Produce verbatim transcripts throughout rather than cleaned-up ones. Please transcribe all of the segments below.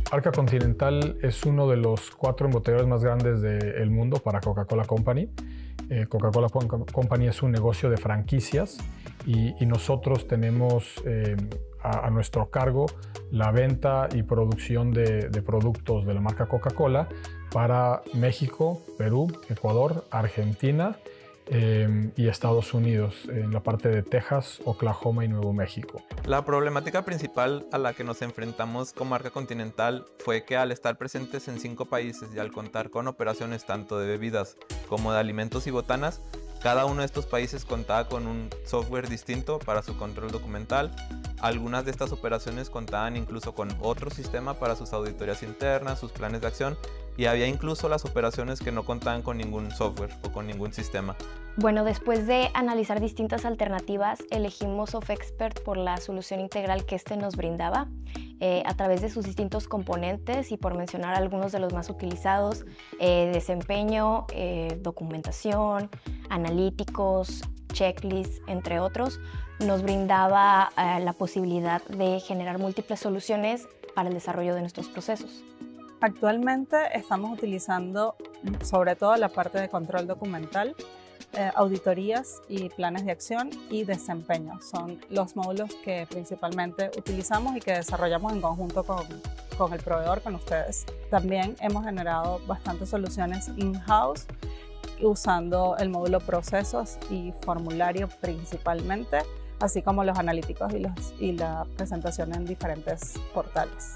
Arca Continental es uno de los cuatro embotelladores más grandes del mundo para Coca-Cola Company. Eh, Coca-Cola Company es un negocio de franquicias y, y nosotros tenemos eh, a, a nuestro cargo la venta y producción de, de productos de la marca Coca-Cola para México, Perú, Ecuador, Argentina eh, y Estados Unidos, en la parte de Texas, Oklahoma y Nuevo México. La problemática principal a la que nos enfrentamos como Arca Continental fue que al estar presentes en cinco países y al contar con operaciones tanto de bebidas como de alimentos y botanas, cada uno de estos países contaba con un software distinto para su control documental. Algunas de estas operaciones contaban incluso con otro sistema para sus auditorías internas, sus planes de acción, y había incluso las operaciones que no contaban con ningún software o con ningún sistema. Bueno, después de analizar distintas alternativas, elegimos SoftExpert por la solución integral que este nos brindaba eh, a través de sus distintos componentes y por mencionar algunos de los más utilizados, eh, desempeño, eh, documentación, analíticos, checklists, entre otros, nos brindaba eh, la posibilidad de generar múltiples soluciones para el desarrollo de nuestros procesos. Actualmente estamos utilizando sobre todo la parte de control documental, eh, auditorías y planes de acción y desempeño. Son los módulos que principalmente utilizamos y que desarrollamos en conjunto con, con el proveedor, con ustedes. También hemos generado bastantes soluciones in-house usando el módulo procesos y formulario principalmente, así como los analíticos y, los, y la presentación en diferentes portales.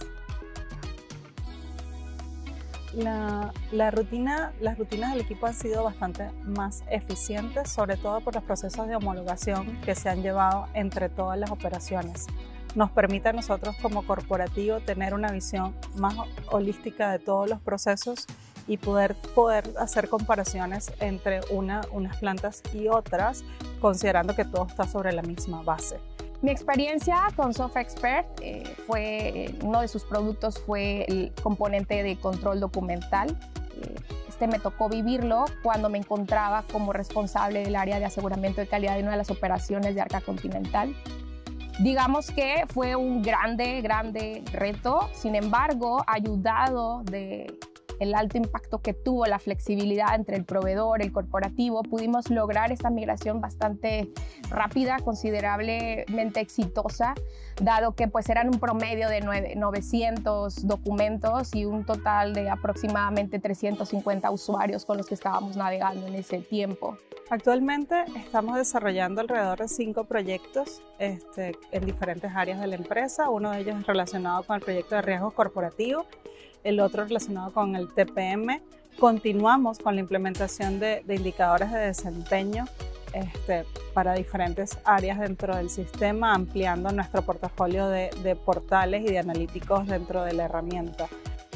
La, la rutina, las rutinas del equipo han sido bastante más eficientes, sobre todo por los procesos de homologación que se han llevado entre todas las operaciones. Nos permite a nosotros como corporativo tener una visión más holística de todos los procesos y poder, poder hacer comparaciones entre una, unas plantas y otras, considerando que todo está sobre la misma base. Mi experiencia con SoftExpert eh, fue, uno de sus productos fue el componente de control documental. Eh, este me tocó vivirlo cuando me encontraba como responsable del área de aseguramiento de calidad de una de las operaciones de Arca Continental. Digamos que fue un grande, grande reto, sin embargo, ayudado de el alto impacto que tuvo la flexibilidad entre el proveedor, el corporativo, pudimos lograr esta migración bastante rápida, considerablemente exitosa, dado que pues eran un promedio de novecientos documentos y un total de aproximadamente trescientos cincuenta usuarios con los que estábamos navegando en ese tiempo. Actualmente estamos desarrollando alrededor de cinco proyectos este, en diferentes áreas de la empresa. Uno de ellos es relacionado con el proyecto de riesgo corporativo, el otro relacionado con el T P M. Continuamos con la implementación de, de indicadores de desempeño este, para diferentes áreas dentro del sistema, ampliando nuestro portafolio de, de portales y de analíticos dentro de la herramienta.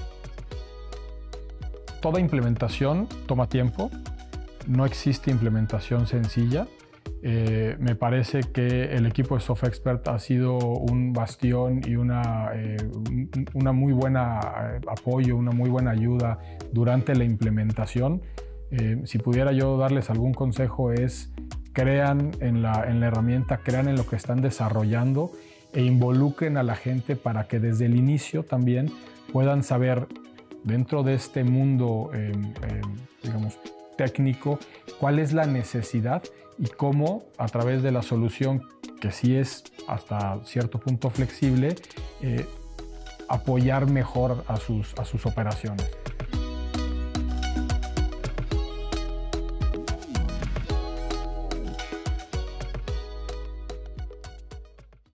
Toda implementación toma tiempo, no existe implementación sencilla. Eh, me parece que el equipo de SoftExpert ha sido un bastión y una, eh, una muy buena eh, apoyo, una muy buena ayuda durante la implementación. Eh, si pudiera yo darles algún consejo es crean en la, en la herramienta, crean en lo que están desarrollando e involucren a la gente para que desde el inicio también puedan saber dentro de este mundo eh, eh, digamos, técnico cuál es la necesidad y cómo a través de la solución, que sí es hasta cierto punto flexible, eh, apoyar mejor a sus, a sus operaciones.